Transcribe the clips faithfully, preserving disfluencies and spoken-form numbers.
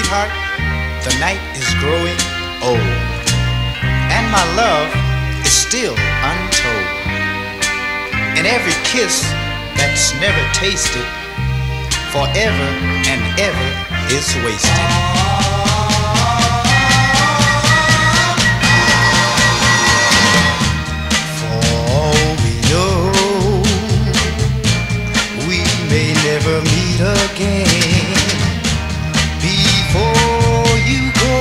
Sweetheart, the night is growing old, and my love is still untold. And every kiss that's never tasted, forever and ever is wasted. For all we know, we may never meet again. Before you go,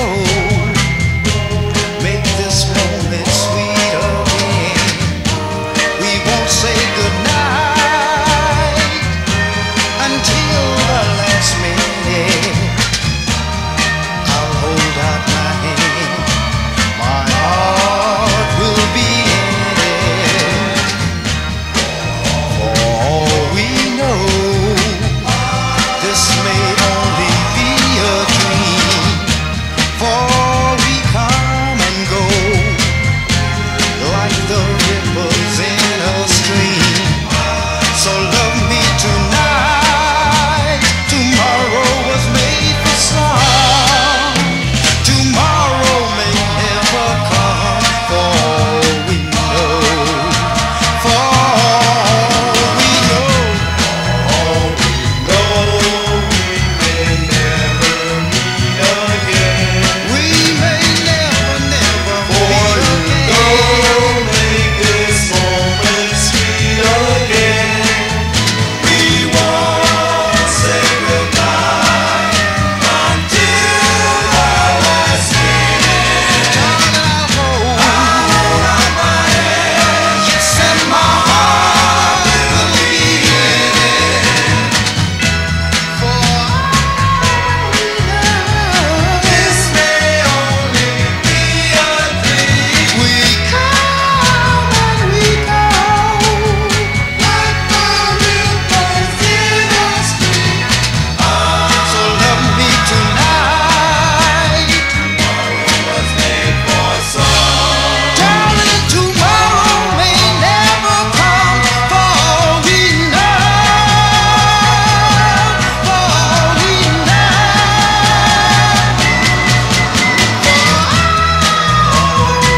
make this moment sweet again. We won't say goodnight until the last minute. I'll hold out my hand, my heart will be in it. For all we know, this may only be a dream, for we come and go like the ripples in a stream. So love me tonight. Tomorrow was made for some. Tomorrow may never come. For all we know, for all we know, all we know, we may never meet again. We may never, never meet again. Make this moment sweet again. We won't say goodbye until the last minute. Darling, I'll hold out my hand. Yes, and my heart will be in it. For all we know, this may only be a dream. We come and we go like the ripples in a stream. So love me tonight. Tomorrow was made for some. Darling, tomorrow may never come. For all we know, for all we know, for all we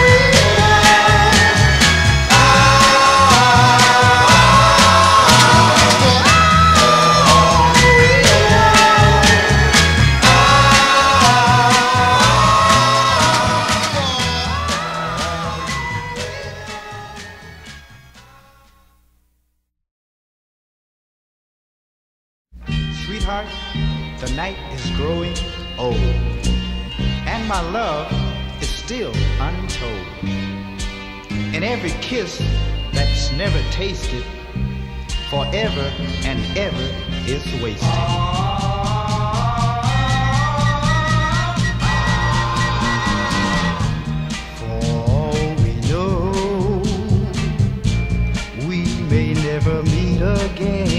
Sweetheart, the night is growing old, and my love is still untold. And every kiss that's never tasted, forever and ever is wasted. For all we know, we may never meet again.